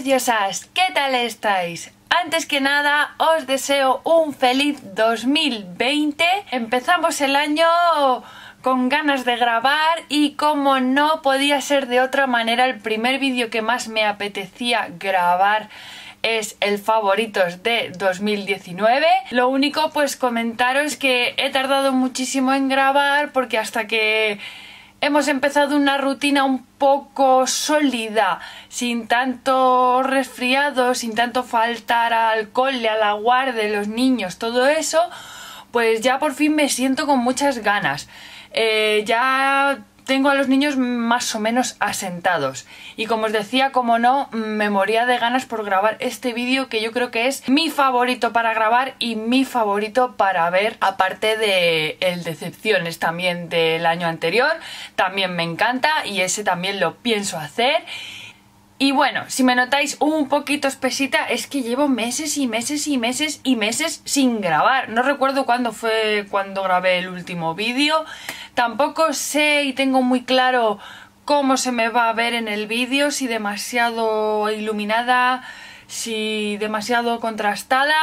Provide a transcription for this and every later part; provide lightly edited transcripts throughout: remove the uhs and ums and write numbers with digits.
preciosas, ¿qué tal estáis? Antes que nada os deseo un feliz 2020. Empezamos el año con ganas de grabar y como no podía ser de otra manera, el primer vídeo que más me apetecía grabar es el favoritos de 2019. Lo único, pues comentaros que he tardado muchísimo en grabar porque hasta que hemos empezado una rutina un poco sólida, sin tanto resfriado, sin tanto faltar al cole, a la guardia de los niños, todo eso, pues ya por fin me siento con muchas ganas. Ya tengo a los niños más o menos asentados y como os decía, como no, me moría de ganas por grabar este vídeo que yo creo que es mi favorito para grabar y mi favorito para ver, aparte de el Decepciones también del año anterior, también me encanta y ese también lo pienso hacer. Y bueno, si me notáis un poquito espesita es que llevo meses y meses y meses y meses sin grabar. No recuerdo cuándo fue cuando grabé el último vídeo. Tampoco sé y tengo muy claro cómo se me va a ver en el vídeo, si demasiado iluminada, si demasiado contrastada,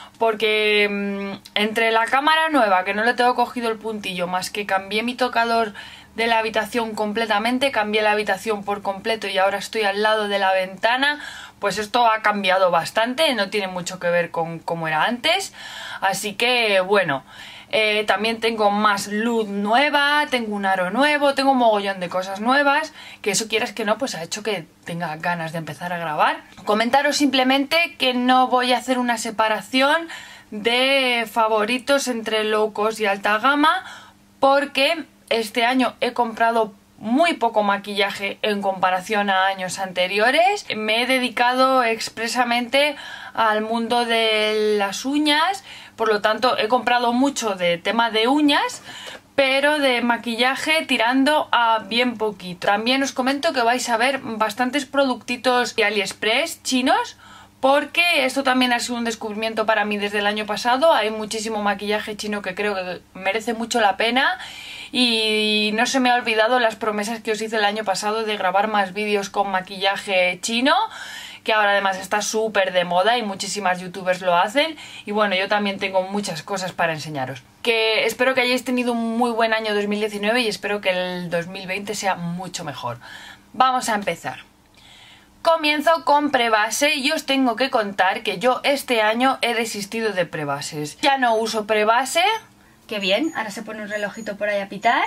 porque entre la cámara nueva, que no le tengo cogido el puntillo, más que cambié mi tocador de la habitación completamente, cambié la habitación por completo y ahora estoy al lado de la ventana, pues esto ha cambiado bastante, no tiene mucho que ver con cómo era antes, así que bueno, también tengo más luz nueva, tengo un aro nuevo, tengo un mogollón de cosas nuevas, que eso quieras que no, pues ha hecho que tenga ganas de empezar a grabar. Comentaros simplemente que no voy a hacer una separación de favoritos entre low cost y alta gama, porque este año he comprado muy poco maquillaje en comparación a años anteriores. Me he dedicado expresamente al mundo de las uñas, por lo tanto he comprado mucho de tema de uñas, pero de maquillaje tirando a bien poquito. También os comento que vais a ver bastantes productitos de AliExpress chinos, porque esto también ha sido un descubrimiento para mí desde el año pasado. Hay muchísimo maquillaje chino que creo que merece mucho la pena y no se me ha olvidado las promesas que os hice el año pasado de grabar más vídeos con maquillaje chino, que ahora además está súper de moda y muchísimas youtubers lo hacen y bueno, yo también tengo muchas cosas para enseñaros. Que espero que hayáis tenido un muy buen año 2019 y espero que el 2020 sea mucho mejor. Vamos a empezar. Comienzo con prebase y os tengo que contar que yo este año he desistido de prebases. Ya no uso prebase. Qué bien, ahora se pone un relojito por ahí a pitar.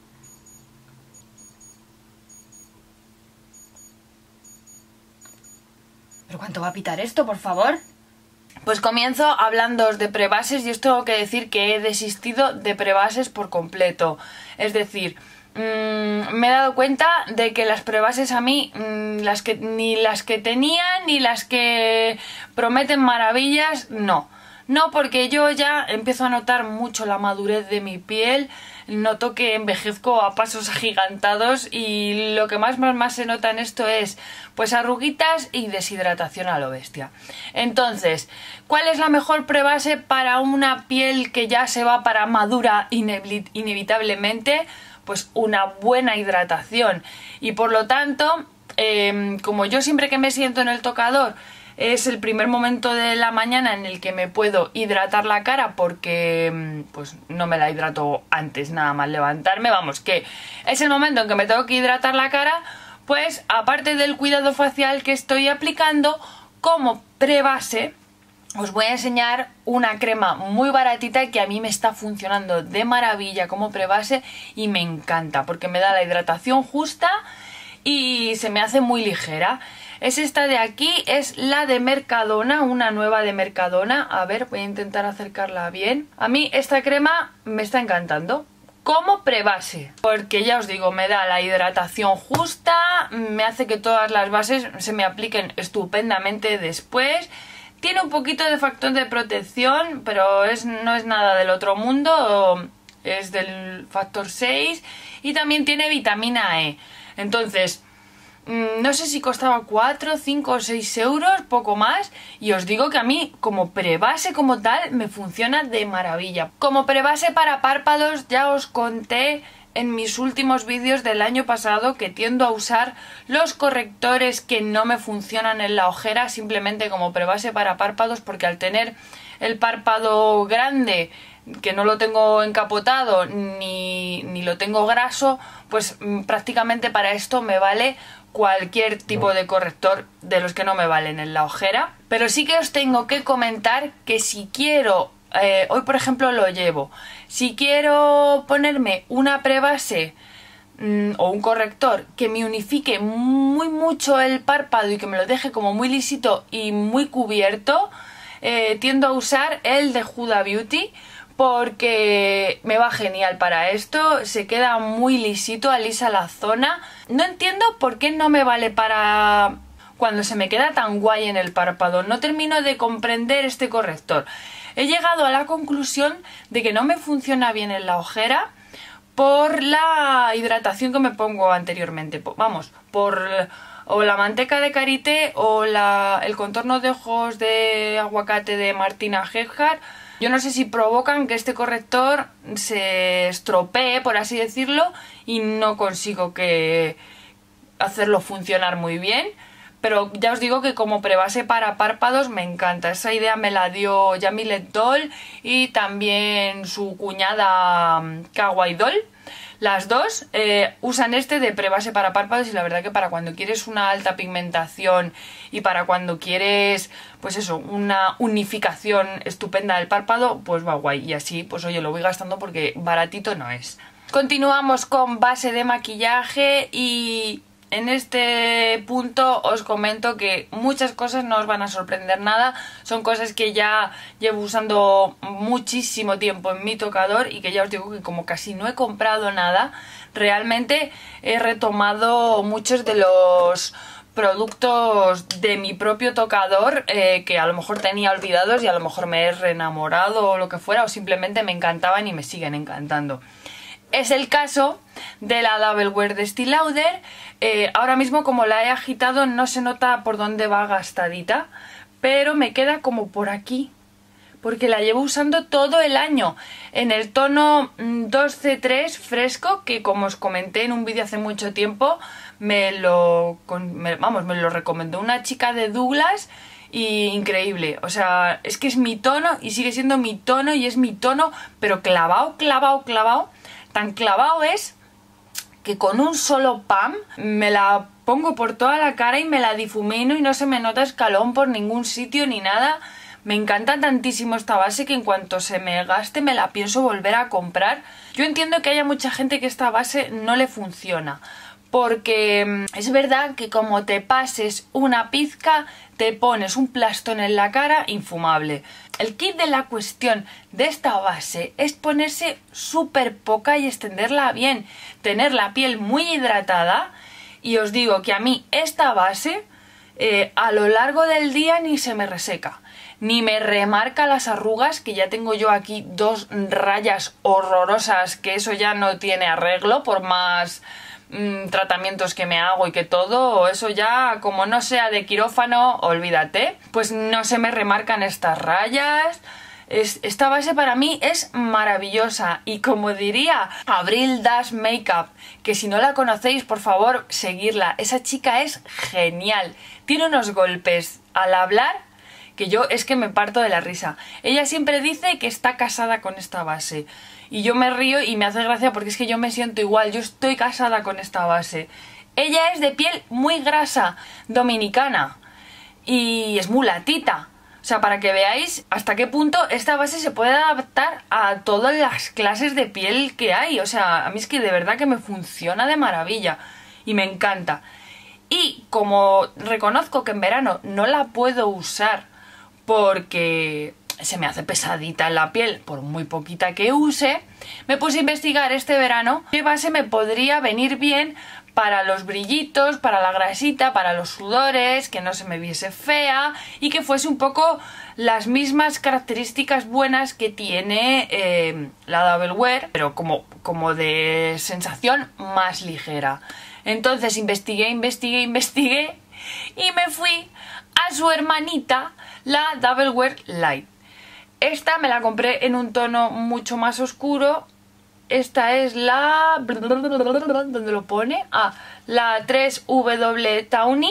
¿Pero cuánto va a pitar esto, por favor? Pues comienzo hablándoos de prebases y os tengo que decir que he desistido de prebases por completo. Es decir, me he dado cuenta de que las prebases a mí, ni las que tenía ni las que prometen maravillas, no. No, porque yo ya empiezo a notar mucho la madurez de mi piel, noto que envejezco a pasos agigantados y lo que más se nota en esto es pues arruguitas y deshidratación a lo bestia. Entonces, ¿cuál es la mejor prebase para una piel que ya se va para madura inevitablemente? Pues una buena hidratación y por lo tanto, como yo siempre que me siento en el tocador es el primer momento de la mañana en el que me puedo hidratar la cara porque pues no me la hidrato antes nada más levantarme, vamos, que es el momento en que me tengo que hidratar la cara, pues aparte del cuidado facial que estoy aplicando como prebase, os voy a enseñar una crema muy baratita que a mí me está funcionando de maravilla como prebase y me encanta porque me da la hidratación justa y se me hace muy ligera. Es esta de aquí, es la de Mercadona, una nueva de Mercadona. A ver, voy a intentar acercarla bien. A mí esta crema me está encantando como prebase, porque ya os digo, me da la hidratación justa, me hace que todas las bases se me apliquen estupendamente después. Tiene un poquito de factor de protección, pero no es nada del otro mundo, es del factor 6 y también tiene vitamina E. Entonces, no sé si costaba 4, 5 o 6 euros, poco más, y os digo que a mí como prebase como tal me funciona de maravilla. Como prebase para párpados ya os conté en mis últimos vídeos del año pasado que tiendo a usar los correctores que no me funcionan en la ojera simplemente como prebase para párpados, porque al tener el párpado grande, que no lo tengo encapotado ni lo tengo graso, pues prácticamente para esto me vale cualquier tipo de corrector de los que no me valen en la ojera. Pero sí que os tengo que comentar que si quiero, hoy por ejemplo lo llevo, si quiero ponerme una prebase o un corrector que me unifique muy mucho el párpado y que me lo deje como muy lisito y muy cubierto, tiendo a usar el de Huda Beauty, porque me va genial para esto, se queda muy lisito, alisa la zona. No entiendo por qué no me vale para cuando se me queda tan guay en el párpado. No termino de comprender este corrector. He llegado a la conclusión de que no me funciona bien en la ojera por la hidratación que me pongo anteriormente. Vamos, por o la manteca de karité o el contorno de ojos de aguacate de Martina Gebhardt. Yo no sé si provocan que este corrector se estropee, por así decirlo, y no consigo hacerlo funcionar muy bien. Pero ya os digo que como prebase para párpados me encanta. Esa idea me la dio Yamilet Doll y también su cuñada Kawaii Doll. Las dos usan este de prebase para párpados y la verdad que para cuando quieres una alta pigmentación y para cuando quieres, pues eso, una unificación estupenda del párpado, pues va guay. Y así, pues oye, lo voy gastando porque baratito no es. Continuamos con base de maquillaje y en este punto os comento que muchas cosas no os van a sorprender nada. Son cosas que ya llevo usando muchísimo tiempo en mi tocador y que ya os digo que como casi no he comprado nada, realmente he retomado muchos de los productos de mi propio tocador que a lo mejor tenía olvidados y a lo mejor me he reenamorado o lo que fuera, o simplemente me encantaban y me siguen encantando. Es el caso de la Double Wear de Estée Lauder. Ahora mismo, como la he agitado, no se nota por dónde va gastadita, pero me queda como por aquí, porque la llevo usando todo el año en el tono 2C3 fresco, que como os comenté en un vídeo hace mucho tiempo, me lo recomendó una chica de Douglas. Y increíble, o sea, es que es mi tono y sigue siendo mi tono y es mi tono, pero clavado, clavado, clavado. Tan clavado es que con un solo pam me la pongo por toda la cara y me la difumino y no se me nota escalón por ningún sitio ni nada. Me encanta tantísimo esta base que en cuanto se me gaste me la pienso volver a comprar. Yo entiendo que haya mucha gente que esta base no le funciona, porque es verdad que como te pases una pizca te pones un plastón en la cara infumable. El kit de la cuestión de esta base es ponerse súper poca y extenderla bien, tener la piel muy hidratada, y os digo que a mí esta base a lo largo del día ni se me reseca, ni me remarca las arrugas, que ya tengo yo aquí 2 rayas horrorosas, que eso ya no tiene arreglo por más tratamientos que me hago y que todo, eso ya como no sea de quirófano, olvídate. Pues no se me remarcan estas rayas. Esta base para mí es maravillosa y como diría Abril Dash Makeup, que si no la conocéis por favor seguirla, esa chica es genial, tiene unos golpes al hablar que yo es que me parto de la risa. Ella siempre dice que está casada con esta base y yo me río y me hace gracia porque es que yo me siento igual, yo estoy casada con esta base. Ella es de piel muy grasa, dominicana, y es mulatita. O sea, para que veáis hasta qué punto esta base se puede adaptar a todas las clases de piel que hay. O sea, a mí es que de verdad que me funciona de maravilla y me encanta. Y como reconozco que en verano no la puedo usar porque se me hace pesadita en la piel por muy poquita que use, me puse a investigar este verano qué base me podría venir bien para los brillitos, para la grasita, para los sudores, que no se me viese fea y que fuese un poco las mismas características buenas que tiene la Double Wear, pero como de sensación más ligera. Entonces investigué y me fui a su hermanita, la Double Wear Light. Esta me la compré en un tono mucho más oscuro esta es la... ¿Dónde lo pone? La 3W Tawny.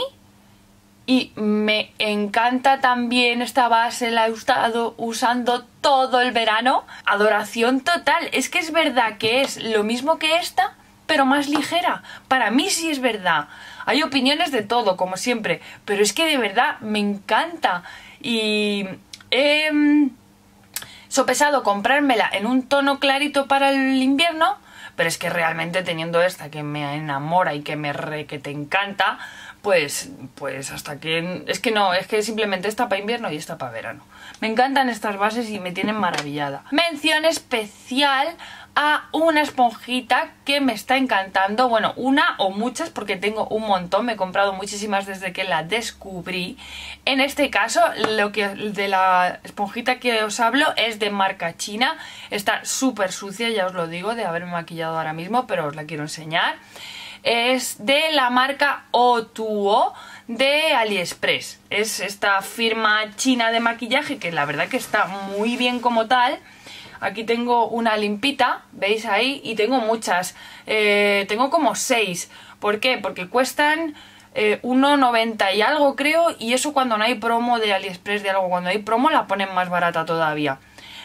Y me encanta también esta base, la he estado usando todo el verano. Adoración total. Es que es verdad que es lo mismo que esta, pero más ligera. Para mí sí es verdad. Hay opiniones de todo, como siempre, pero es que de verdad me encanta. Y he sopesado comprármela en un tono clarito para el invierno, pero es que realmente teniendo esta que me enamora y que que te encanta, pues hasta que... Es que no, es que simplemente esta para invierno y esta para verano. Me encantan estas bases y me tienen maravillada. Mención especial a una esponjita que me está encantando. Bueno, una o muchas porque tengo un montón. Me he comprado muchísimas desde que la descubrí. En este caso, de la esponjita que os hablo es de marca china. Está súper sucia, ya os lo digo, de haberme maquillado ahora mismo, pero os la quiero enseñar. Es de la marca O2O de AliExpress. Es esta firma china de maquillaje que la verdad que está muy bien como tal. Aquí tengo una limpita, ¿veis ahí? Y tengo muchas. Tengo como 6. ¿Por qué? Porque cuestan 1,90 y algo creo. Y eso cuando no hay promo de AliExpress de algo. Cuando hay promo la ponen más barata todavía.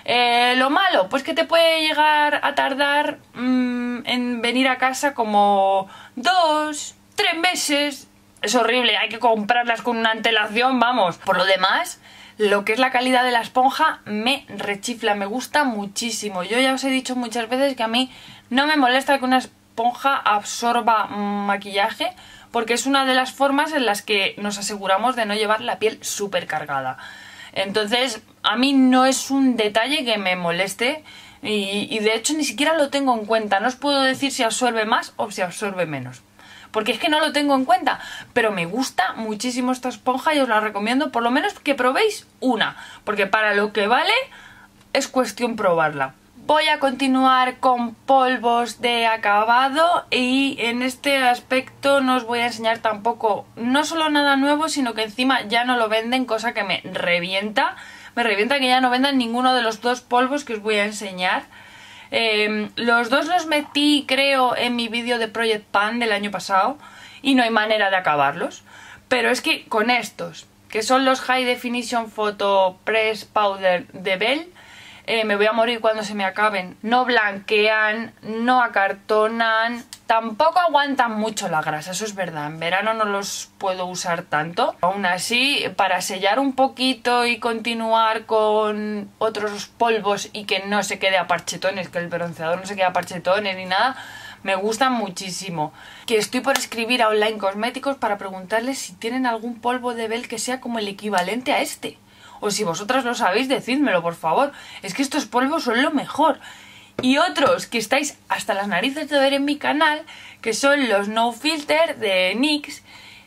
Lo malo, pues que te puede llegar a tardar en venir a casa como 2, 3 meses. Es horrible, hay que comprarlas con una antelación, vamos. Por lo demás, lo que es la calidad de la esponja me rechifla, me gusta muchísimo. Yo ya os he dicho muchas veces que a mí no me molesta que una esponja absorba maquillaje, porque es una de las formas en las que nos aseguramos de no llevar la piel súper cargada. Entonces, a mí no es un detalle que me moleste y de hecho ni siquiera lo tengo en cuenta. No os puedo decir si absorbe más o si absorbe menos, porque es que no lo tengo en cuenta. Pero me gusta muchísimo esta esponja y os la recomiendo, por lo menos que probéis una, porque para lo que vale es cuestión probarla. Voy a continuar con polvos de acabado y en este aspecto no os voy a enseñar tampoco, no solo nada nuevo, sino que encima ya no lo venden, cosa que me revienta. Me revienta que ya no vendan ninguno de los dos polvos que os voy a enseñar. Los dos los metí, creo, en mi vídeo de Project Pan del año pasado y no hay manera de acabarlos. Pero es que con estos, que son los High Definition Photo Press Powder de Bell, me voy a morir cuando se me acaben. No blanquean, no acartonan, tampoco aguantan mucho la grasa, eso es verdad. En verano no los puedo usar tanto. Aún así, para sellar un poquito y continuar con otros polvos y que no se quede a parchetones, que el bronceador no se quede a parchetones ni nada, me gustan muchísimo. Que estoy por escribir a Online Cosméticos para preguntarles si tienen algún polvo de Bell que sea como el equivalente a este. O si vosotras lo sabéis, decídmelo, por favor. Es que estos polvos son lo mejor. Y otros que estáis hasta las narices de ver en mi canal, que son los No Filter de NYX,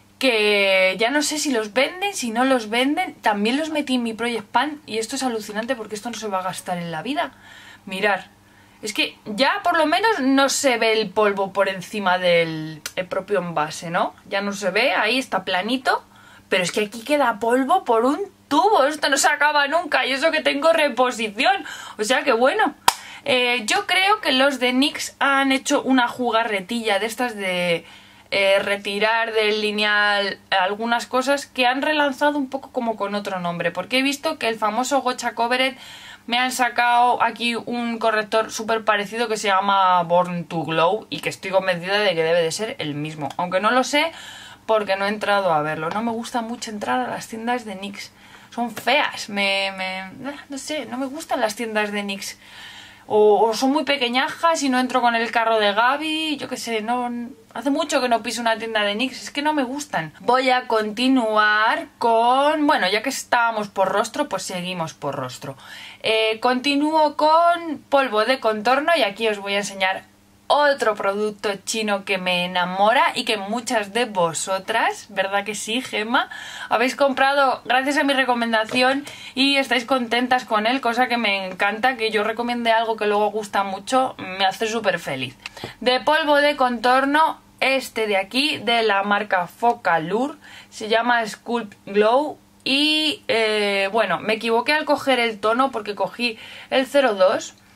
que ya no sé si los venden, si no los venden. También los metí en mi Project Pan y esto es alucinante porque esto no se va a gastar en la vida. Mirad, es que ya por lo menos no se ve el polvo por encima del propio envase, ¿no? Ya no se ve, ahí está planito. Pero es que aquí queda polvo por un tubo, esto no se acaba nunca y eso que tengo reposición, o sea que bueno. Yo creo que los de NYX han hecho una jugarretilla de estas de retirar del lineal algunas cosas que han relanzado un poco como con otro nombre, porque he visto que el famoso Gotcha Covered me han sacado aquí un corrector súper parecido que se llama Born to Glow y que estoy convencida de que debe de ser el mismo, aunque no lo sé porque no he entrado a verlo. No me gusta mucho entrar a las tiendas de NYX, son feas, no sé, no me gustan las tiendas de NYX. O son muy pequeñajas y no entro con el carro de Gaby, yo qué sé, no, hace mucho que no piso una tienda de NYX, es que no me gustan. Voy a continuar con, bueno, ya que estábamos por rostro, pues seguimos por rostro. Continúo con polvo de contorno y aquí os voy a enseñar otro producto chino que me enamora y que muchas de vosotras, ¿verdad que sí, Gemma? Habéis comprado gracias a mi recomendación y estáis contentas con él, cosa que me encanta, que yo recomiende algo que luego gusta mucho, me hace súper feliz. De polvo de contorno, este de aquí, de la marca Focallure, se llama Sculpt Glow y bueno, me equivoqué al coger el tono porque cogí el 02,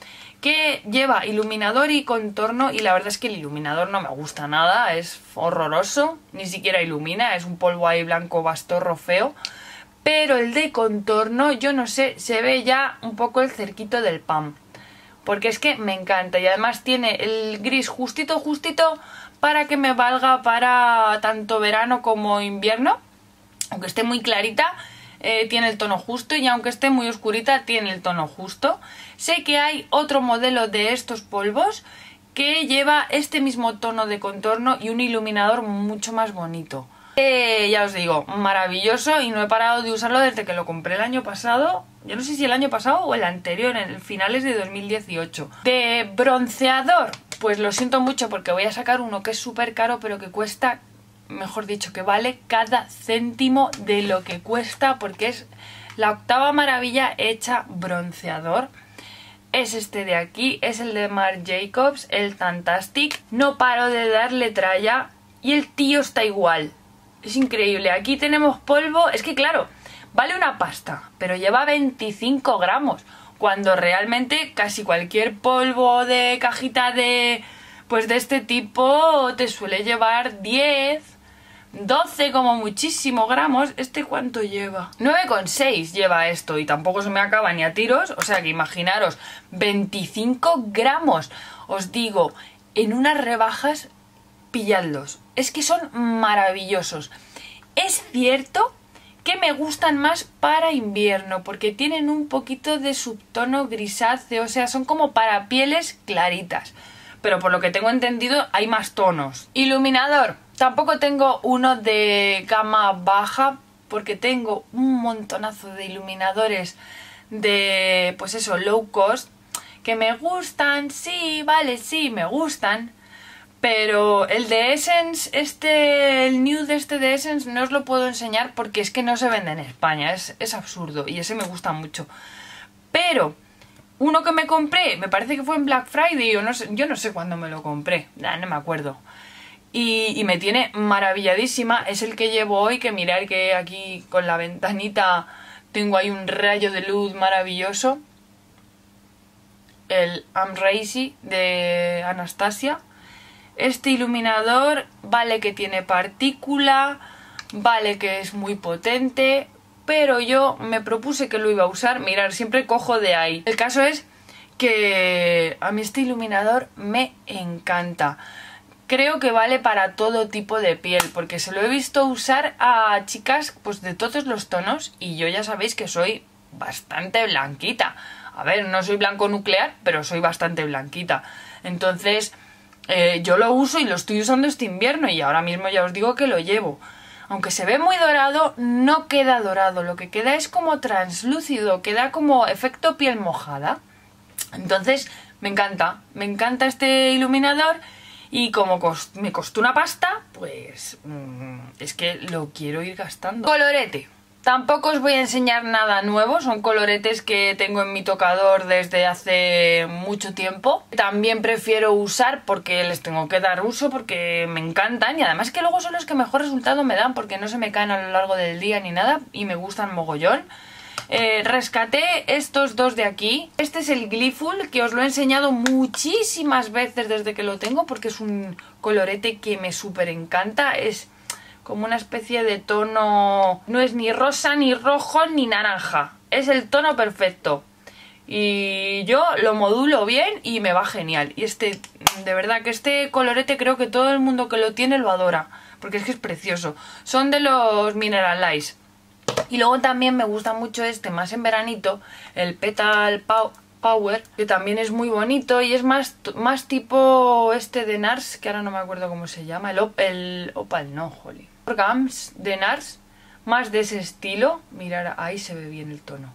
que lleva iluminador y contorno, y la verdad es que el iluminador no me gusta nada, es horroroso, ni siquiera ilumina, es un polvo ahí blanco bastorro feo. Pero el de contorno, yo no sé, se ve ya un poco el cerquito del pan, porque es que me encanta, y además tiene el gris justito para que me valga para tanto verano como invierno. Aunque esté muy clarita, tiene el tono justo, y aunque esté muy oscurita, tiene el tono justo. Sé que hay otro modelo de estos polvos que lleva este mismo tono de contorno y un iluminador mucho más bonito. Ya os digo, maravilloso, y no he parado de usarlo desde que lo compré el año pasado. Yo no sé si el año pasado o el anterior, en finales de 2018. De bronceador, pues lo siento mucho porque voy a sacar uno que es súper caro, pero que cuesta, mejor dicho, que vale cada céntimo de lo que cuesta, porque es la octava maravilla hecha bronceador. Es este de aquí, es el de Marc Jacobs, el Fantastic. No paro de darle tralla y el tío está igual. Es increíble. Aquí tenemos polvo, es que claro, vale una pasta, pero lleva 25 gramos, cuando realmente casi cualquier polvo de cajita de este tipo te suele llevar 10, 12 como muchísimo gramos. ¿Este cuánto lleva? 9,6 lleva esto, y tampoco se me acaba ni a tiros, o sea que imaginaros, 25 gramos. Os digo, en unas rebajas, pilladlos, es que son maravillosos. Es cierto que me gustan más para invierno, porque tienen un poquito de subtono grisáceo, o sea, son como para pieles claritas, pero por lo que tengo entendido hay más tonos. Iluminador, tampoco tengo uno de gama baja, porque tengo un montonazo de iluminadores de, pues eso, low cost, que me gustan, sí, vale, sí, me gustan. Pero el de Essence, el nude de Essence, no os lo puedo enseñar porque es que no se vende en España, es absurdo, y ese me gusta mucho. Pero uno que me compré, me parece que fue en Black Friday, o no sé, yo no sé cuándo me lo compré, no me acuerdo. Y me tiene maravilladísima, es el que llevo hoy, que mirad que aquí con la ventanita tengo ahí un rayo de luz maravilloso. El I'm Crazy de Anastasia. Este iluminador vale que tiene partícula, vale que es muy potente, pero yo me propuse que lo iba a usar. Mirad, siempre cojo de ahí. El caso es que a mí este iluminador me encanta. Creo que vale para todo tipo de piel, porque se lo he visto usar a chicas pues de todos los tonos, y yo ya sabéis que soy bastante blanquita. A ver, no soy blanco nuclear, pero soy bastante blanquita. Entonces yo lo uso, y lo estoy usando este invierno, y ahora mismo ya os digo que lo llevo. Aunque se ve muy dorado, no queda dorado, lo que queda es como translúcido, queda como efecto piel mojada. Entonces me encanta este iluminador, y como me costó una pasta, pues es que lo quiero ir gastando. Colorete. Tampoco os voy a enseñar nada nuevo, son coloretes que tengo en mi tocador desde hace mucho tiempo. También prefiero usar porque les tengo que dar uso, porque me encantan, y además que luego son los que mejor resultado me dan, porque no se me caen a lo largo del día ni nada, y me gustan mogollón. Rescaté estos dos de aquí. Este es el Gleeful, que os lo he enseñado muchísimas veces desde que lo tengo, porque es un colorete que me súper encanta. Es como una especie de tono, no es ni rosa, ni rojo, ni naranja, es el tono perfecto, y yo lo modulo bien y me va genial. Y de verdad que este colorete creo que todo el mundo que lo tiene lo adora, porque es que es precioso. Son de los Mineralize. Y luego también me gusta mucho más en veranito, el Petal Power, que también es muy bonito, y es más tipo de NARS, que ahora no me acuerdo cómo se llama, el Opal, no, jolly. Orgams de NARS, más de ese estilo. Mirad, ahí se ve bien el tono,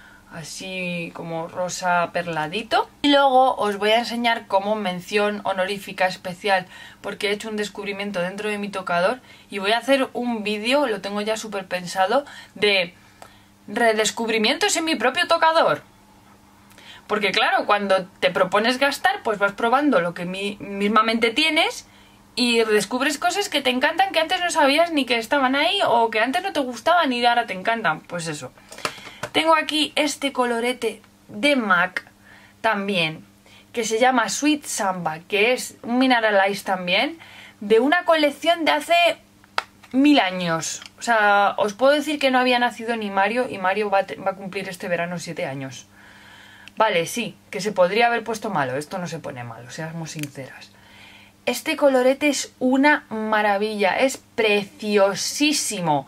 así como rosa perladito. Y luego os voy a enseñar como mención honorífica especial, porque he hecho un descubrimiento dentro de mi tocador, y voy a hacer un vídeo, lo tengo ya súper pensado, de redescubrimientos en mi propio tocador. Porque claro, cuando te propones gastar, pues vas probando lo que mismamente tienes, y descubres cosas que te encantan, que antes no sabías ni que estaban ahí, o que antes no te gustaban y ahora te encantan. Pues eso. Tengo aquí este colorete de MAC también, que se llama Sweet Samba, que es un Mineralize también, de una colección de hace 1000 años. O sea, os puedo decir que no había nacido ni Mario, y Mario va a cumplir este verano 7 años. Vale, sí, que se podría haber puesto malo, esto no se pone malo, seamos sinceras. Este colorete es una maravilla, es preciosísimo.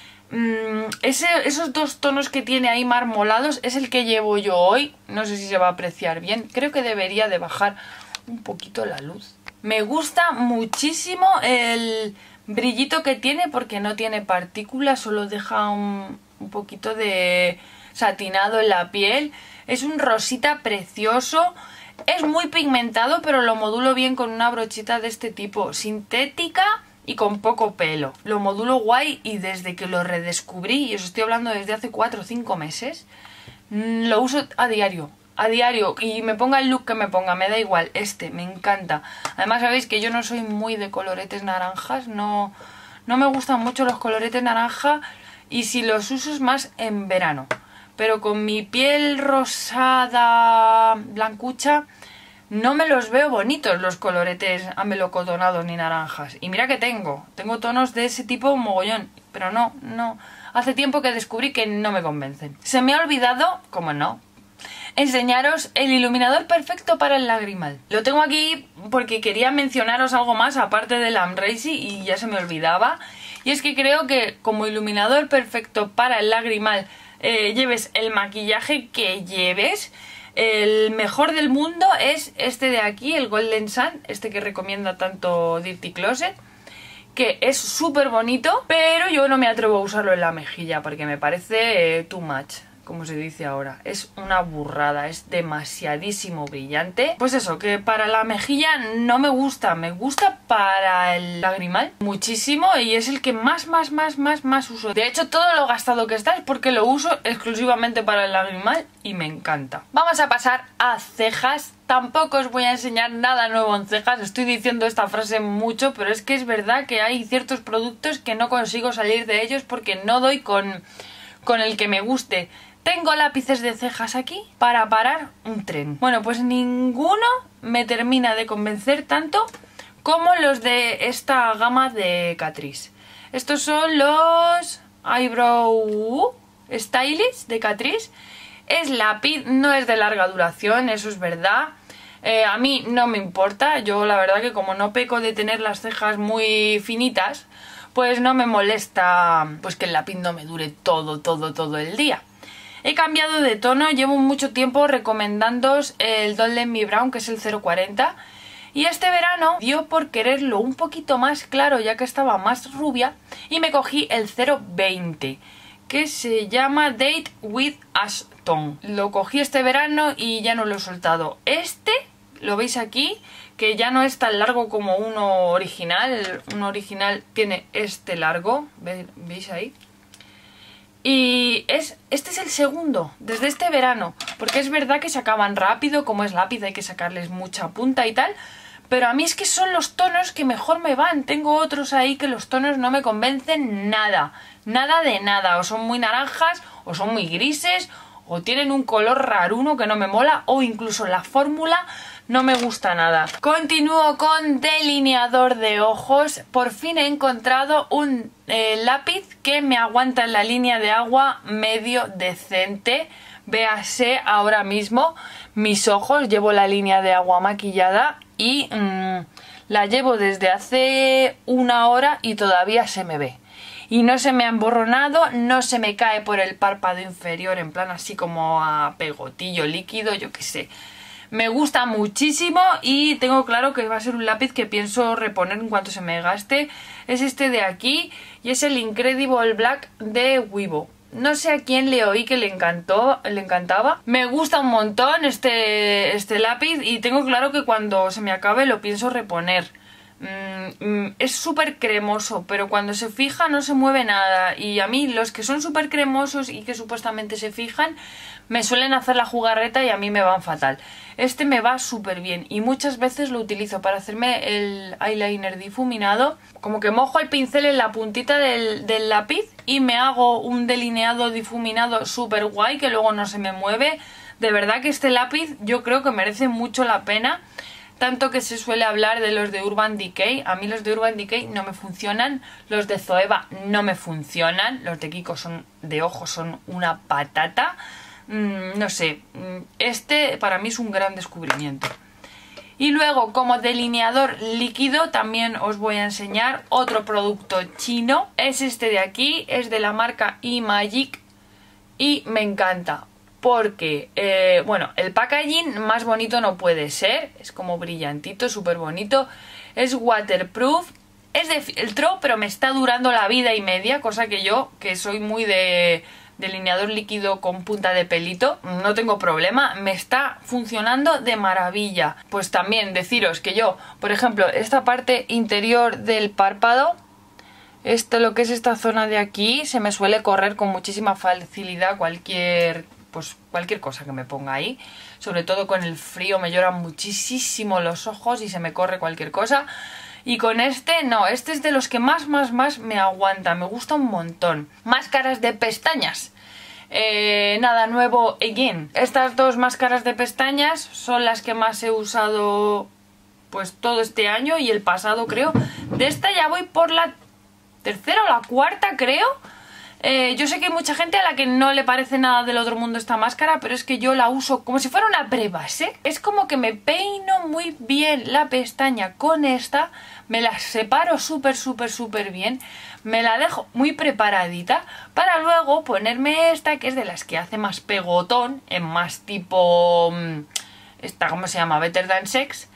Esos dos tonos que tiene ahí marmolados es el que llevo yo hoy. No sé si se va a apreciar bien. Creo que debería de bajar un poquito la luz. Me gusta muchísimo el brillito que tiene porque no tiene partículas, solo deja un poquito de satinado en la piel. Es un rosita precioso. Es muy pigmentado, pero lo modulo bien con una brochita de este tipo, sintética y con poco pelo. Lo modulo guay y desde que lo redescubrí, y os estoy hablando desde hace 4 o 5 meses, lo uso a diario, y me ponga el look que me ponga, me da igual, me encanta. Además sabéis que yo no soy muy de coloretes naranjas, no me gustan mucho los coloretes naranja, y si los uso es más en verano. Pero con mi piel rosada, blancucha, no me los veo bonitos los coloretes amelocotonados ni naranjas. Y mira que tengo tonos de ese tipo mogollón, pero no. Hace tiempo que descubrí que no me convencen. Se me ha olvidado, como no, enseñaros el iluminador perfecto para el lagrimal. Lo tengo aquí porque quería mencionaros algo más aparte del Amrezy y ya se me olvidaba. Y es que creo que como iluminador perfecto para el lagrimal, lleves el maquillaje que lleves, el mejor del mundo es este de aquí, el Golden Sun, este que recomienda tanto Dirty Closet, que es súper bonito, pero yo no me atrevo a usarlo en la mejilla porque me parece too much, como se dice ahora. Es una burrada, es demasiadísimo brillante. Pues eso, que para la mejilla no me gusta, me gusta para el lagrimal muchísimo, y es el que más uso. De hecho, todo lo gastado que está es porque lo uso exclusivamente para el lagrimal y me encanta. Vamos a pasar a cejas. Tampoco os voy a enseñar nada nuevo en cejas, estoy diciendo esta frase mucho, pero es que es verdad que hay ciertos productos que no consigo salir de ellos porque no doy con el que me guste. Tengo lápices de cejas aquí para parar un tren. Bueno, pues ninguno me termina de convencer tanto como los de esta gama de Catrice. Estos son los Eyebrow Stylish de Catrice. Es lápiz, no es de larga duración, eso es verdad. A mí no me importa, yo la verdad que como no peco de tener las cejas muy finitas, pues no me molesta pues que el lápiz no me dure todo el día. He cambiado de tono, llevo mucho tiempo recomendándoos el Don't Let Me Brown, que es el 040, y este verano dio por quererlo un poquito más claro ya que estaba más rubia y me cogí el 020, que se llama Date with Ashton. Lo cogí este verano y ya no lo he soltado. Este, lo veis aquí, que ya no es tan largo como uno original. Uno original tiene este largo, ¿veis ahí? Y este es el segundo, desde este verano, porque es verdad que se acaban rápido, como es lápiz hay que sacarles mucha punta y tal, pero a mí es que son los tonos que mejor me van. Tengo otros ahí que los tonos no me convencen nada de nada, o son muy naranjas, o son muy grises, o tienen un color raruno que no me mola, o incluso la fórmula no me gusta nada. Continúo con delineador de ojos. Por fin he encontrado un lápiz que me aguanta en la línea de agua medio decente. Véase ahora mismo mis ojos, llevo la línea de agua maquillada y la llevo desde hace 1 hora y todavía se me ve. Y no se me ha emborronado, no se me cae por el párpado inferior en plan así como a pegotillo líquido, yo qué sé. Me gusta muchísimo y tengo claro que va a ser un lápiz que pienso reponer en cuanto se me gaste. Es este de aquí y es el Incredible Black de Wibo. No sé a quién le oí que le encantaba. Me gusta un montón este lápiz y tengo claro que cuando se me acabe lo pienso reponer. Es súper cremoso, pero cuando se fija no se mueve nada, y a mí los que son súper cremosos y que supuestamente se fijan me suelen hacer la jugarreta y a mí me van fatal. Este me va súper bien y muchas veces lo utilizo para hacerme el eyeliner difuminado, como que mojo el pincel en la puntita del lápiz y me hago un delineado difuminado súper guay que luego no se me mueve. De verdad que este lápiz yo creo que merece mucho la pena. Tanto que se suele hablar de los de Urban Decay. A mí los de Urban Decay no me funcionan. Los de Zoeva no me funcionan. Los de Kiko son de ojos, son una patata. No sé. Este para mí es un gran descubrimiento. Y luego, como delineador líquido, también os voy a enseñar otro producto chino. Es este de aquí. Es de la marca eMagic. Y me encanta. Porque, bueno, el packaging más bonito no puede ser. Es como brillantito, súper bonito. Es waterproof. Es de fieltro, pero me está durando la vida y media. Cosa que yo, que soy muy de delineador líquido con punta de pelito, no tengo problema. Me está funcionando de maravilla. Pues también deciros que yo, por ejemplo, esta parte interior del párpado, lo que es esta zona de aquí, se me suele correr con muchísima facilidad cualquier cosa que me ponga ahí. Sobre todo con el frío me lloran muchísimo los ojos y se me corre cualquier cosa. Y con este no, este es de los que más me aguanta, me gusta un montón. Máscaras de pestañas. Nada nuevo again. Estas dos máscaras de pestañas son las que más he usado pues todo este año y el pasado, creo. De esta ya voy por la tercera o la cuarta, creo. Yo sé que hay mucha gente a la que no le parece nada del otro mundo esta máscara, pero es que yo la uso como si fuera una prebase. Es como que me peino muy bien la pestaña con esta, me la separo súper bien, me la dejo muy preparadita para luego ponerme esta, que es de las que hace más pegotón, en más tipo... esta, ¿cómo se llama? Better Than Sex.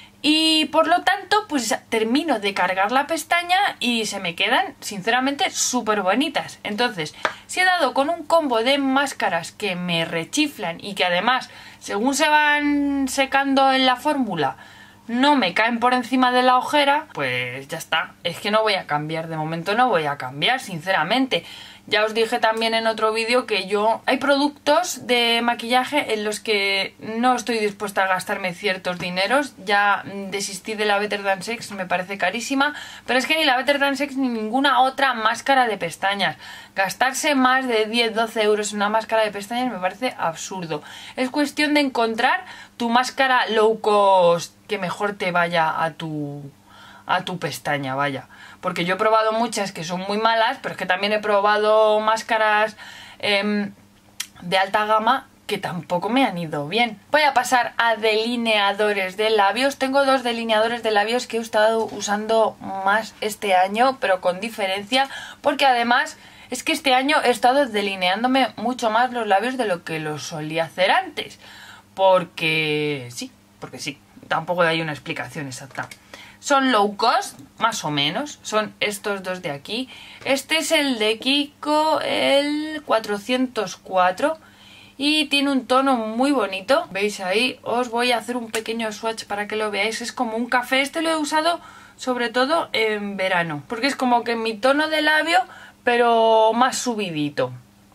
Y por lo tanto, pues termino de cargar la pestaña y se me quedan, sinceramente, súper bonitas. Entonces, si he dado con un combo de máscaras que me rechiflan y que además, según se van secando en la fórmula, no me caen por encima de la ojera, pues ya está. Es que no voy a cambiar, de momento no voy a cambiar, sinceramente. Ya os dije también en otro vídeo que hay productos de maquillaje en los que no estoy dispuesta a gastarme ciertos dineros. Ya desistí de la Better Than Sex, me parece carísima, pero es que ni la Better Than Sex ni ninguna otra máscara de pestañas. Gastarse más de 10-12 euros en una máscara de pestañas me parece absurdo. Es cuestión de encontrar tu máscara low cost que mejor te vaya a tu pestaña, vaya. Porque yo he probado muchas que son muy malas, pero es que también he probado máscaras de alta gama que tampoco me han ido bien. Voy a pasar a delineadores de labios. Tengo dos delineadores de labios que he estado usando más este año, pero con diferencia, porque además es que este año he estado delineándome mucho más los labios de lo que lo solía hacer antes. Porque sí, tampoco hay una explicación exacta. Son low cost, más o menos. Son estos dos de aquí. Este es el de Kiko, el 404. Y tiene un tono muy bonito. ¿Veis ahí? Os voy a hacer un pequeño swatch para que lo veáis. Es como un café. Este lo he usado sobre todo en verano. Porque es como que mi tono de labio, pero más subidito.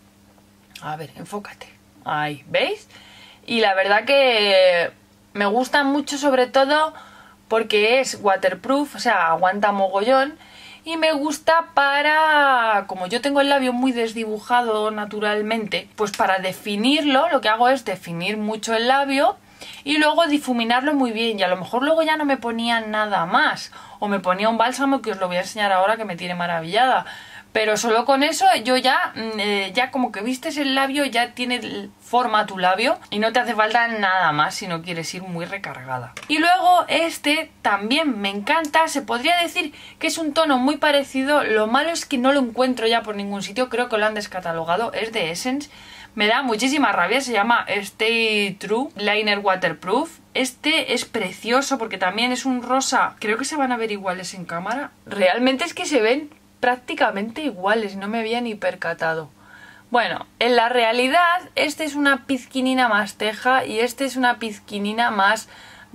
A ver, enfócate. Ahí, ¿veis? Y la verdad que me gusta mucho, sobre todo porque es waterproof, o sea, aguanta mogollón. Y me gusta para, como yo tengo el labio muy desdibujado naturalmente, pues para definirlo lo que hago es definir mucho el labio y luego difuminarlo muy bien. Y a lo mejor luego ya no me ponía nada más, o me ponía un bálsamo que os lo voy a enseñar ahora que me tiene maravillada. Pero solo con eso yo ya como que vistes el labio, ya tiene forma tu labio y no te hace falta nada más si no quieres ir muy recargada. Y luego este también me encanta, se podría decir que es un tono muy parecido, lo malo es que no lo encuentro ya por ningún sitio, creo que lo han descatalogado, es de Essence. Me da muchísima rabia, se llama Stay True Liner Waterproof. Este es precioso porque también es un rosa, creo que se van a ver iguales en cámara. Realmente es que se ven prácticamente iguales, no me había ni percatado. Bueno, en la realidad este es una pizquinina más teja y este es una pizquinina más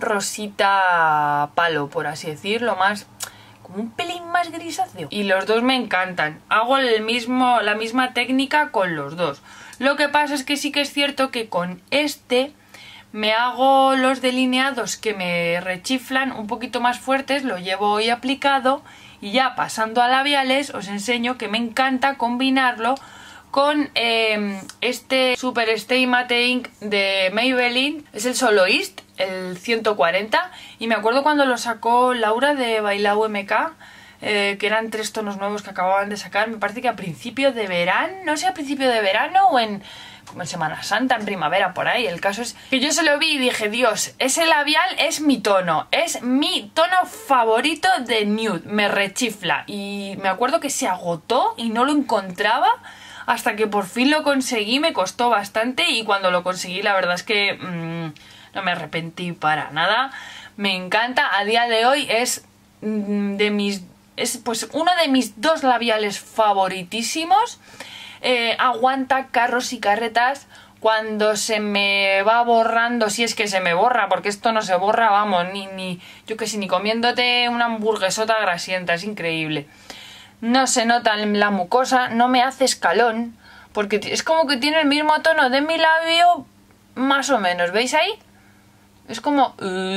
rosita palo, por así decirlo, más como un pelín más grisáceo. Y los dos me encantan. Hago la misma técnica con los dos. Lo que pasa es que sí que es cierto que con este me hago los delineados que me rechiflan un poquito más fuertes, lo llevo hoy aplicado. Y ya pasando a labiales os enseño que me encanta combinarlo con este Super Stay Matte Ink de Maybelline. Es el Soloist, el 140. Y me acuerdo cuando lo sacó Laura de Bailao MK, que eran 3 tonos nuevos que acababan de sacar. Me parece que a principio de verano, no sé, a principio de verano o en como en Semana Santa, en primavera, por ahí. El caso es que yo se lo vi y dije, Dios, ese labial es mi tono favorito de nude, me rechifla. Y me acuerdo que se agotó y no lo encontraba hasta que por fin lo conseguí. Me costó bastante y cuando lo conseguí la verdad es que no me arrepentí para nada. Me encanta, a día de hoy es pues uno de mis 2 labiales favoritísimos. Aguanta carros y carretas cuando se me va borrando, si es que se me borra, porque esto no se borra, vamos, yo que sé, ni comiéndote una hamburguesota grasienta, es increíble. No se nota en la mucosa, no me hace escalón, porque es como que tiene el mismo tono de mi labio, más o menos, ¿veis ahí? Es como...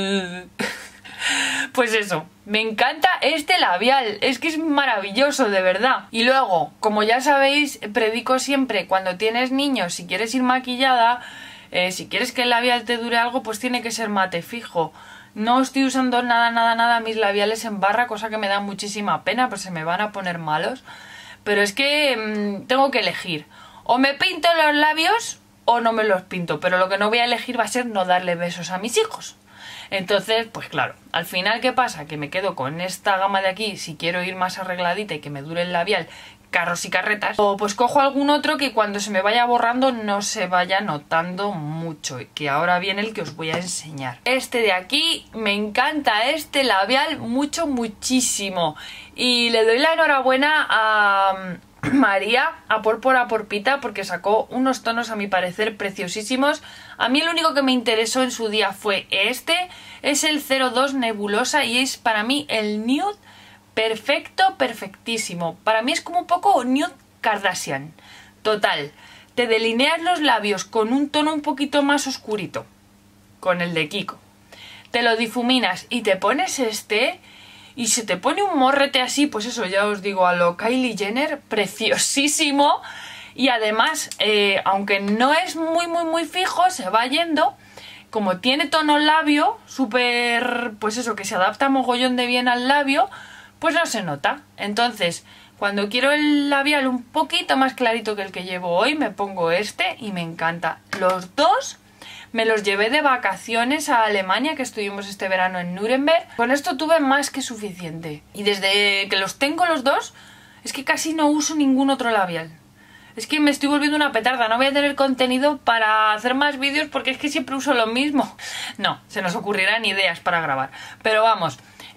Pues eso, me encanta este labial, es que es maravilloso, de verdad. Y luego, como ya sabéis, predico siempre, cuando tienes niños, si quieres ir maquillada, si quieres que el labial te dure algo, pues tiene que ser mate fijo. No estoy usando nada mis labiales en barra, cosa que me da muchísima pena, pues se me van a poner malos. Pero es que tengo que elegir, o me pinto los labios o no me los pinto, pero lo que no voy a elegir va a ser no darle besos a mis hijos. Entonces, pues claro, al final, ¿qué pasa? Que me quedo con esta gama de aquí, si quiero ir más arregladita y que me dure el labial, carros y carretas, o pues cojo algún otro que cuando se me vaya borrando no se vaya notando mucho, que ahora viene el que os voy a enseñar. Este de aquí, me encanta este labial muchísimo, y le doy la enhorabuena a María, a Pórpora Porpita, porque sacó unos tonos a mi parecer preciosísimos. A mí el único que me interesó en su día fue este, es el 02 Nebulosa y es para mí el nude perfecto, perfectísimo. Para mí es como un poco nude Kardashian, total. Te delineas los labios con un tono un poquito más oscurito, con el de Kiko. Te lo difuminas y te pones este... Y se te pone un morrete así, pues eso, ya os digo, a lo Kylie Jenner, preciosísimo. Y además, aunque no es muy fijo, se va yendo. Como tiene tono labio, súper, pues eso, que se adapta mogollón de bien al labio, pues no se nota. Entonces, cuando quiero el labial un poquito más clarito que el que llevo hoy, me pongo este y me encanta. Los dos... me los llevé de vacaciones a Alemania, que estuvimos este verano en Nuremberg. Con esto tuve más que suficiente. Y desde que los tengo los dos, es que casi no uso ningún otro labial. Es que me estoy volviendo una petarda. No voy a tener contenido para hacer más vídeos porque es que siempre uso lo mismo. No, se nos ocurrirán ideas para grabar. Pero vamos,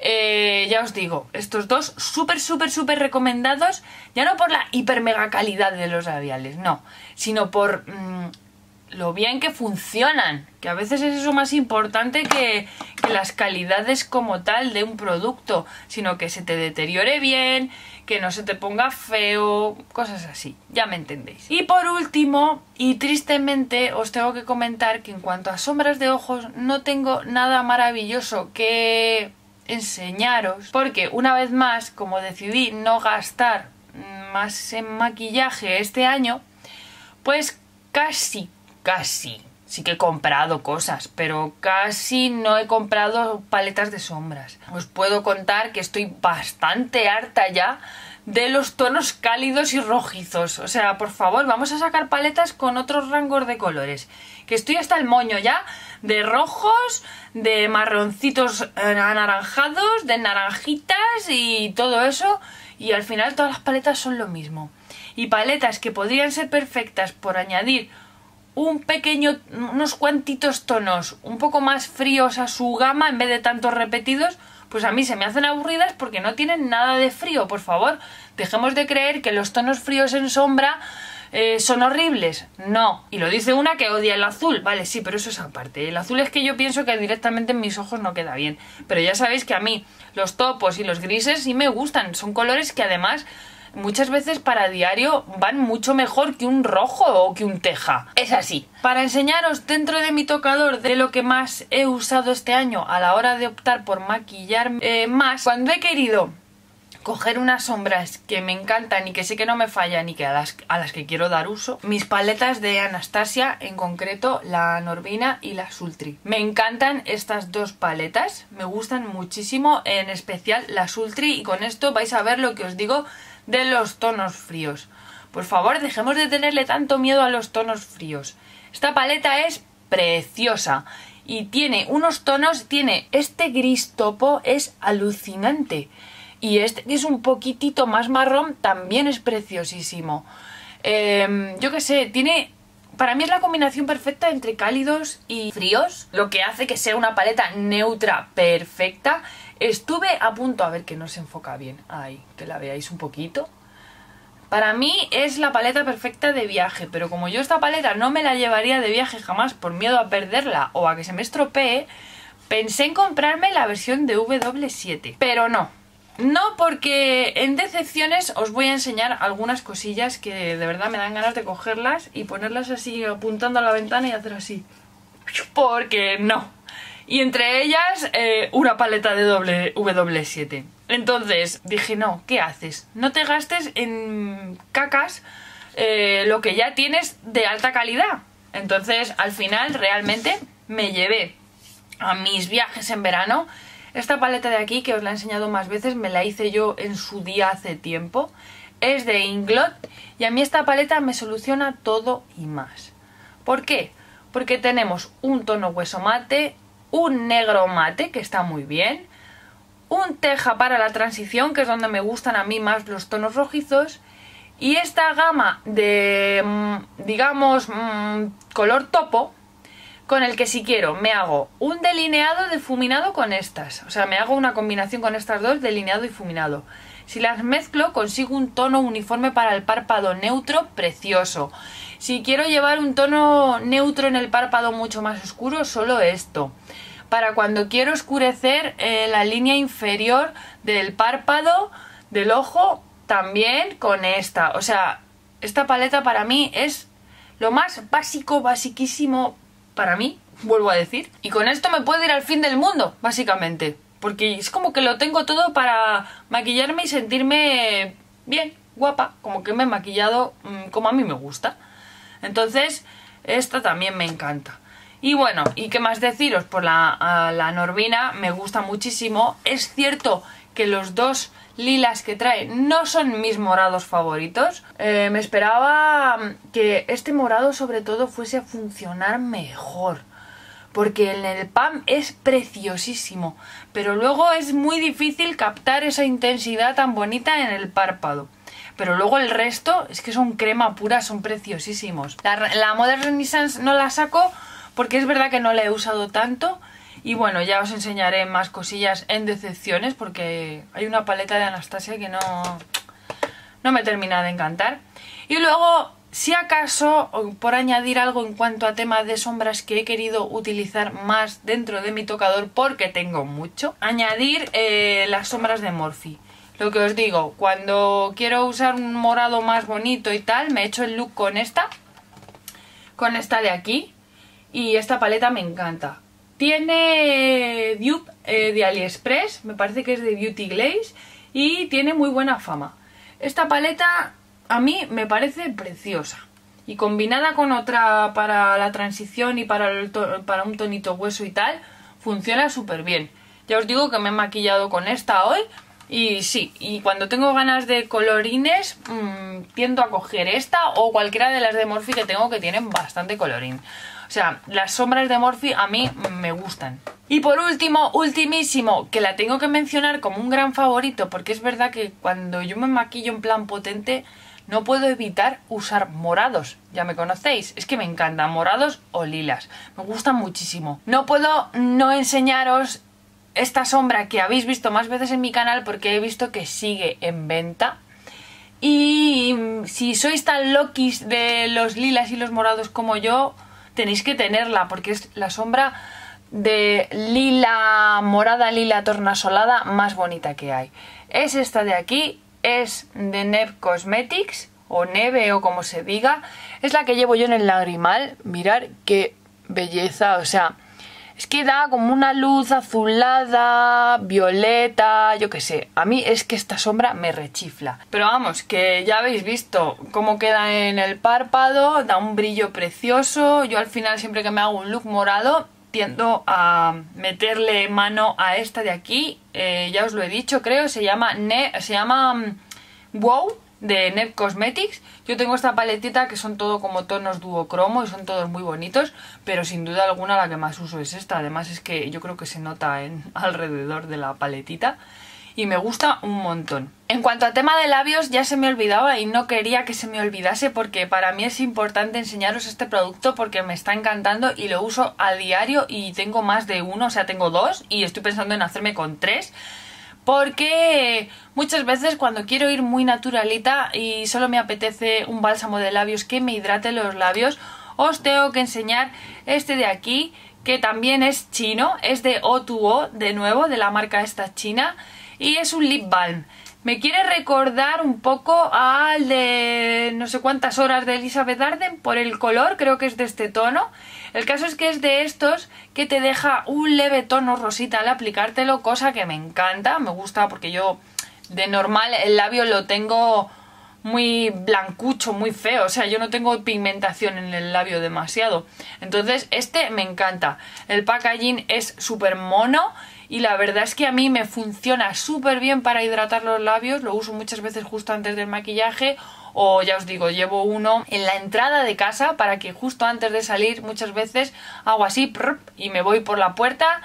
ya os digo, estos dos súper recomendados. Ya no por la hiper mega calidad de los labiales, no. Sino por... lo bien que funcionan, que a veces es eso más importante que las calidades como tal de un producto, sino que se te deteriore bien, que no se te ponga feo, cosas así, ya me entendéis. Y por último, y tristemente, os tengo que comentar que en cuanto a sombras de ojos no tengo nada maravilloso que enseñaros, porque una vez más, como decidí no gastar más en maquillaje este año, pues casi, sí que he comprado cosas, pero casi no he comprado paletas de sombras. Os puedo contar que estoy bastante harta ya de los tonos cálidos y rojizos. O sea, por favor, vamos a sacar paletas con otros rangos de colores. Que estoy hasta el moño ya de rojos, de marroncitos anaranjados, de naranjitas y todo eso. Y al final todas las paletas son lo mismo. Y paletas que podrían ser perfectas por añadir unos cuantitos tonos un poco más fríos a su gama en vez de tantos repetidos, pues a mí se me hacen aburridas porque no tienen nada de frío. Por favor, dejemos de creer que los tonos fríos en sombra son horribles. No, y lo dice una que odia el azul. Vale, sí, pero eso es aparte. El azul es que yo pienso que directamente en mis ojos no queda bien, pero ya sabéis que a mí los topos y los grises sí me gustan. Son colores que además muchas veces para diario van mucho mejor que un rojo o que un teja. Es así. Para enseñaros dentro de mi tocador de lo que más he usado este año a la hora de optar por maquillar más, cuando he querido coger unas sombras que me encantan y que sé que no me fallan y que a las que quiero dar uso. Mis paletas de Anastasia, en concreto la Norvina y la Sultry. Me encantan estas dos paletas, me gustan muchísimo, en especial la Sultry, y con esto vais a ver lo que os digo de los tonos fríos. Por favor, dejemos de tenerle tanto miedo a los tonos fríos. Esta paleta es preciosa y tiene unos tonos, tiene este gris topo, es alucinante. Y este que es un poquitito más marrón también es preciosísimo. Yo qué sé, tiene... Para mí es la combinación perfecta entre cálidos y fríos, lo que hace que sea una paleta neutra perfecta. Estuve a punto, a ver que no se enfoca bien, ahí, que la veáis un poquito. Para mí es la paleta perfecta de viaje, pero como yo esta paleta no me la llevaría de viaje jamás por miedo a perderla o a que se me estropee, pensé en comprarme la versión de W7, pero no. No, porque en decepciones os voy a enseñar algunas cosillas que de verdad me dan ganas de cogerlas y ponerlas así apuntando a la ventana y hacer así. Porque no. Y entre ellas una paleta de W7. Entonces dije, no, ¿qué haces? No te gastes en cacas lo que ya tienes de alta calidad. Entonces al final realmente me llevé a mis viajes en verano esta paleta de aquí, que os la he enseñado más veces, me la hice yo en su día hace tiempo. Es de Inglot y a mí esta paleta me soluciona todo y más. ¿Por qué? Porque tenemos un tono hueso mate, un negro mate, que está muy bien, un teja para la transición, que es donde me gustan a mí más los tonos rojizos, y esta gama de, digamos, color topo, con el que si quiero me hago un delineado difuminado con estas. O sea, me hago una combinación con estas dos, delineado y difuminado. Si las mezclo consigo un tono uniforme para el párpado neutro precioso. Si quiero llevar un tono neutro en el párpado mucho más oscuro, solo esto. Para cuando quiero oscurecer la línea inferior del párpado, del ojo, también con esta. O sea, esta paleta para mí es lo más básico, basiquísimo para mí, vuelvo a decir. Y con esto me puedo ir al fin del mundo, básicamente. Porque es como que lo tengo todo para maquillarme y sentirme bien, guapa. Como que me he maquillado como a mí me gusta. Entonces, esta también me encanta. Y bueno, ¿y qué más deciros? Pues la Norvina me gusta muchísimo. Es cierto que los dos lilas que trae no son mis morados favoritos. Me esperaba que este morado sobre todo fuese a funcionar mejor, porque en el PAM es preciosísimo, pero luego es muy difícil captar esa intensidad tan bonita en el párpado. Pero luego el resto es que son crema pura, son preciosísimos. La Modern Renaissance no la saco porque es verdad que no la he usado tanto. Y bueno, ya os enseñaré más cosillas en decepciones, porque hay una paleta de Anastasia que no me termina de encantar. Y luego, si acaso, por añadir algo en cuanto a tema de sombras que he querido utilizar más dentro de mi tocador, porque tengo mucho, añadir las sombras de Morphe. Lo que os digo, cuando quiero usar un morado más bonito y tal, me echo el look con esta de aquí, y esta paleta me encanta. Tiene dupe de AliExpress, me parece que es de Beauty Glaze, y tiene muy buena fama. Esta paleta a mí me parece preciosa, y combinada con otra para la transición y para un tonito hueso y tal, funciona súper bien. Ya os digo que me he maquillado con esta hoy, y sí, y cuando tengo ganas de colorines tiendo a coger esta o cualquiera de las de Morphe que tengo, que tienen bastante colorín. O sea, las sombras de Morphe a mí me gustan. Y por último, ultimísimo, que la tengo que mencionar como un gran favorito, porque es verdad que cuando yo me maquillo en plan potente no puedo evitar usar morados. Ya me conocéis, es que me encantan morados o lilas. Me gustan muchísimo. No puedo no enseñaros esta sombra que habéis visto más veces en mi canal, porque he visto que sigue en venta. Y si sois tan loquis de los lilas y los morados como yo, tenéis que tenerla, porque es la sombra de lila, morada lila tornasolada más bonita que hay. Es esta de aquí, es de Neve Cosmetics, o Neve o como se diga. Es la que llevo yo en el lagrimal. Mirad qué belleza, o sea, Es que da como una luz azulada, violeta, yo qué sé. A mí es que esta sombra me rechifla. Pero vamos, que ya habéis visto cómo queda en el párpado, da un brillo precioso. Yo al final siempre que me hago un look morado tiendo a meterle mano a esta de aquí. Ya os lo he dicho, creo, se llama Wow, de Neb Cosmetics. Yo tengo esta paletita que son todo como tonos duocromo y son todos muy bonitos, pero sin duda alguna la que más uso es esta. Además es que yo creo que se nota alrededor de la paletita y me gusta un montón. En cuanto a tema de labios, ya se me olvidaba y no quería que se me olvidase porque para mí es importante enseñaros este producto porque me está encantando y lo uso a diario y tengo más de uno, o sea tengo dos y estoy pensando en hacerme con tres. Porque muchas veces cuando quiero ir muy naturalita y solo me apetece un bálsamo de labios que me hidrate los labios, os tengo que enseñar este de aquí, que también es chino, es de O2O, de nuevo, de la marca esta china, y es un lip balm. Me quiere recordar un poco al de no sé cuántas horas de Elizabeth Arden por el color, creo que es de este tono. El caso es que es de estos que te deja un leve tono rosita al aplicártelo, cosa que me encanta, me gusta porque yo de normal el labio lo tengo muy blancucho, muy feo, o sea, yo no tengo pigmentación en el labio demasiado. Entonces este me encanta, el packaging es súper mono. Y la verdad es que a mí me funciona súper bien para hidratar los labios, lo uso muchas veces justo antes del maquillaje o ya os digo, llevo uno en la entrada de casa para que justo antes de salir muchas veces hago así y me voy por la puerta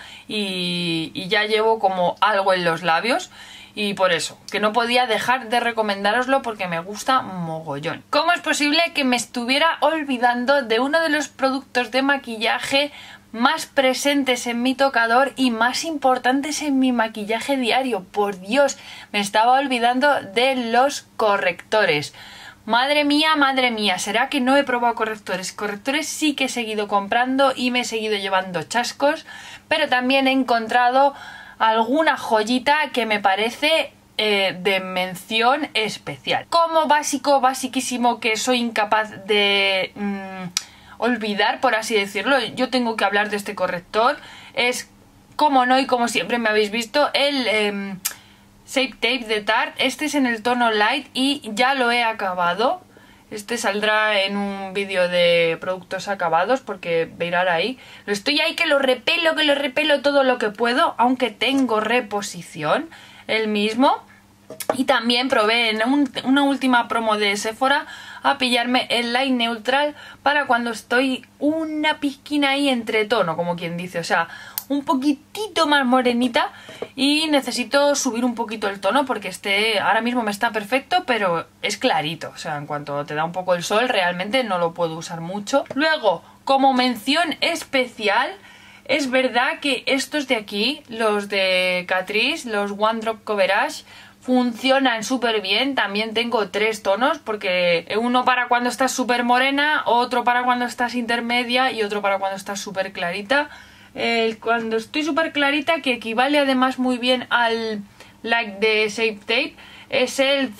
y ya llevo como algo en los labios. Y por eso, que no podía dejar de recomendároslo porque me gusta mogollón. ¿Cómo es posible que me estuviera olvidando de uno de los productos de maquillaje más presentes en mi tocador y más importantes en mi maquillaje diario? Por Dios, me estaba olvidando de los correctores. Madre mía, ¿será que no he probado correctores? Correctores sí que he seguido comprando y me he seguido llevando chascos, pero también he encontrado alguna joyita que me parece de mención especial. Como basiquísimo que soy incapaz de olvidar, por así decirlo, yo tengo que hablar de este corrector. Es, como no y como siempre me habéis visto, el Shape Tape de Tarte. Este es en el tono light y ya lo he acabado. Este saldrá en un vídeo de productos acabados porque veirán ahí. Lo estoy ahí que lo repelo todo lo que puedo, aunque tengo reposición, el mismo. Y también probé en una última promo de Sephora a pillarme el light neutral para cuando estoy una pizquina ahí entre tono, como quien dice, o sea, un poquitito más morenita y necesito subir un poquito el tono porque este ahora mismo me está perfecto, pero es clarito, o sea, en cuanto te da un poco el sol realmente no lo puedo usar mucho. Luego, como mención especial, es verdad que estos de aquí, los de Catrice, los One Drop Coverage, funcionan súper bien. También tengo tres tonos porque uno para cuando estás súper morena, otro para cuando estás intermedia y otro para cuando estás súper clarita. Cuando estoy súper clarita, que equivale además muy bien al like de Shape Tape, es el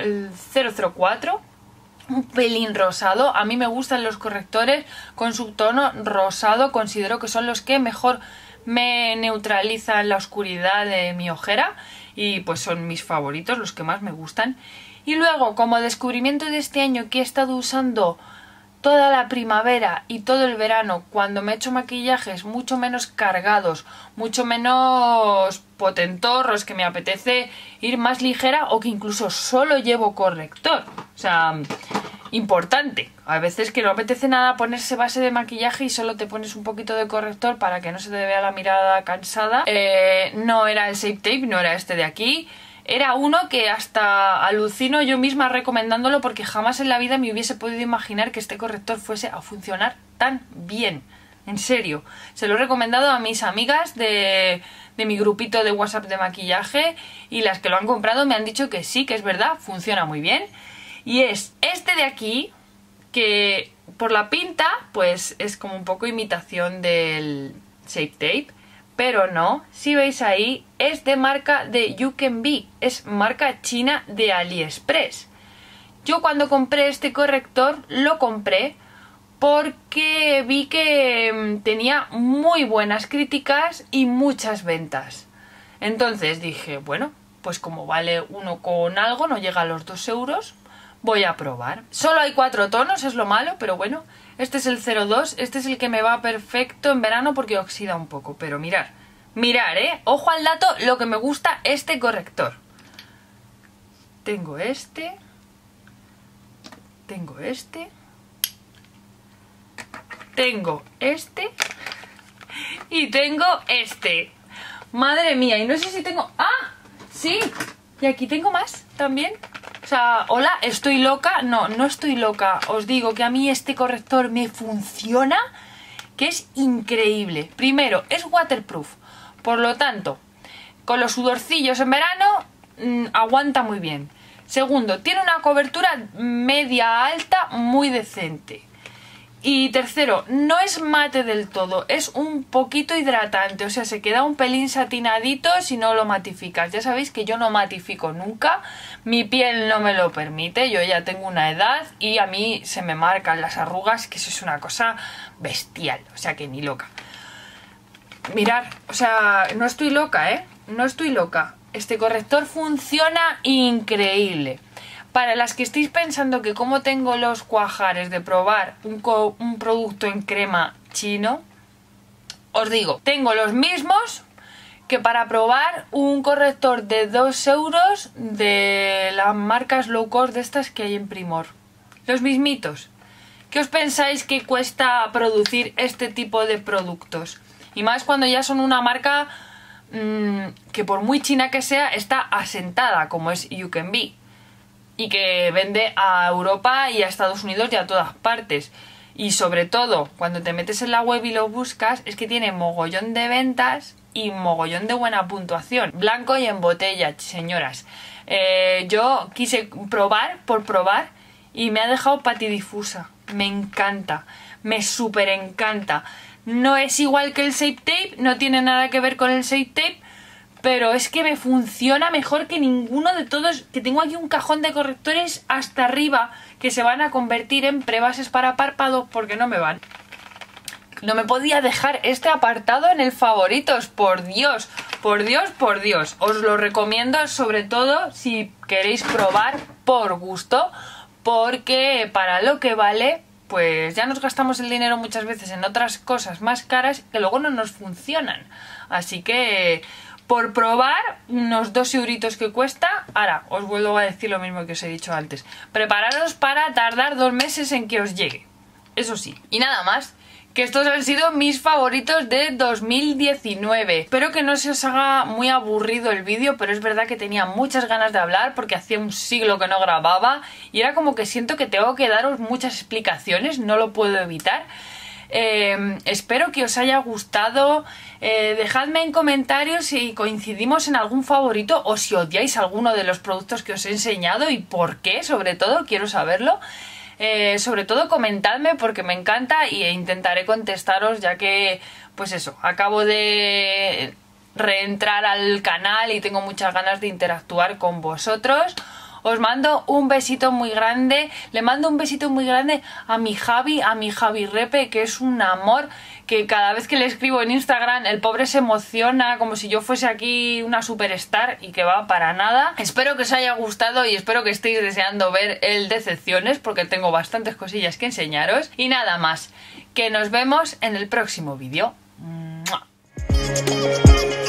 004, un pelín rosado. A mí me gustan los correctores con subtono rosado, considero que son los que mejor me neutralizan la oscuridad de mi ojera y pues son mis favoritos, los que más me gustan. Y luego, como descubrimiento de este año que he estado usando toda la primavera y todo el verano, cuando me he hecho maquillajes mucho menos cargados, mucho menos potentorros, que me apetece ir más ligera o que incluso solo llevo corrector, o sea, importante. A veces que no apetece nada ponerse base de maquillaje y solo te pones un poquito de corrector para que no se te vea la mirada cansada. No era el Shape Tape, no era este de aquí. Era uno que hasta alucino yo misma recomendándolo porque jamás en la vida me hubiese podido imaginar que este corrector fuese a funcionar tan bien. En serio. Se lo he recomendado a mis amigas de mi grupito de WhatsApp de maquillaje y las que lo han comprado me han dicho que sí, que es verdad, funciona muy bien. Y es este de aquí, que por la pinta pues es como un poco imitación del Shape Tape. Pero no, si veis ahí, es de marca de You Can Be, es marca china de AliExpress. Yo cuando compré este corrector lo compré porque vi que tenía muy buenas críticas y muchas ventas. Entonces dije, bueno, pues como vale uno con algo, no llega a los 2 euros, voy a probar. Solo hay 4 tonos, es lo malo, pero bueno, este es el 02, este es el que me va perfecto en verano porque oxida un poco, pero mirar, ojo al dato, lo que me gusta este corrector. Tengo este, tengo este y tengo este. Madre mía, y no sé si tengo... ¡Ah! Sí, y aquí tengo más también. O sea, hola, ¿estoy loca? No, no estoy loca. Os digo que a mí este corrector me funciona, que es increíble. Primero, es waterproof, por lo tanto, con los sudorcillos en verano aguanta muy bien. Segundo, tiene una cobertura media alta muy decente. Y tercero, no es mate del todo, es un poquito hidratante, o sea, se queda un pelín satinadito si no lo matificas. Ya sabéis que yo no matifico nunca, mi piel no me lo permite, yo ya tengo una edad y a mí se me marcan las arrugas, que eso es una cosa bestial, o sea que ni loca. Mirad, o sea, no estoy loca, no estoy loca. Este corrector funciona increíble. Para las que estéis pensando que como tengo los cuajares de probar un producto en crema chino, os digo, tengo los mismos que para probar un corrector de 2 euros de las marcas low cost de estas que hay en Primor. Los mismitos. ¿Qué os pensáis que cuesta producir este tipo de productos? Y más cuando ya son una marca que por muy china que sea, está asentada, como es You Can Be. Y que vende a Europa y a Estados Unidos y a todas partes. Y sobre todo, cuando te metes en la web y lo buscas, es que tiene mogollón de ventas y mogollón de buena puntuación. Blanco y en botella, señoras. Yo quise probar por probar y me ha dejado patidifusa. Me encanta, me súper encanta. No es igual que el Shape Tape, no tiene nada que ver con el Shape Tape, pero es que me funciona mejor que ninguno de todos, que tengo aquí un cajón de correctores hasta arriba que se van a convertir en prebases para párpados porque no me van. No me podía dejar este apartado en el favoritos, por Dios, por Dios, por Dios. Os lo recomiendo sobre todo si queréis probar por gusto, porque para lo que vale, pues ya nos gastamos el dinero muchas veces en otras cosas más caras que luego no nos funcionan. Así que por probar, unos 2 euritos que cuesta. Ahora, os vuelvo a decir lo mismo que os he dicho antes. Prepararos para tardar 2 meses en que os llegue. Eso sí. Y nada más, que estos han sido mis favoritos de 2019. Espero que no se os haga muy aburrido el vídeo, pero es verdad que tenía muchas ganas de hablar porque hacía un siglo que no grababa y era como que siento que tengo que daros muchas explicaciones, no lo puedo evitar. Espero que os haya gustado. Dejadme en comentarios si coincidimos en algún favorito o si odiáis alguno de los productos que os he enseñado y por qué, sobre todo, quiero saberlo. Sobre todo comentadme porque me encanta e intentaré contestaros, ya que, pues eso, acabo de reentrar al canal y tengo muchas ganas de interactuar con vosotros. Os mando un besito muy grande, le mando un besito muy grande a mi Javi Repe, que es un amor, que cada vez que le escribo en Instagram el pobre se emociona como si yo fuese aquí una superstar y que va para nada. Espero que os haya gustado y espero que estéis deseando ver el Decepciones porque tengo bastantes cosillas que enseñaros. Y nada más, que nos vemos en el próximo vídeo. ¡Mua!